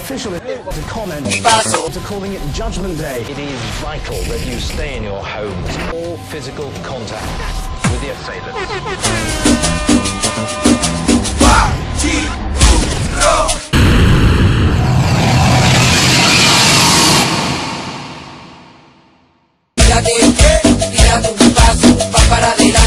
official to comment to calling it Judgment Day. It is vital that you stay in your homes. All physical contact with the assailants. Tírate un paso, va para adelante.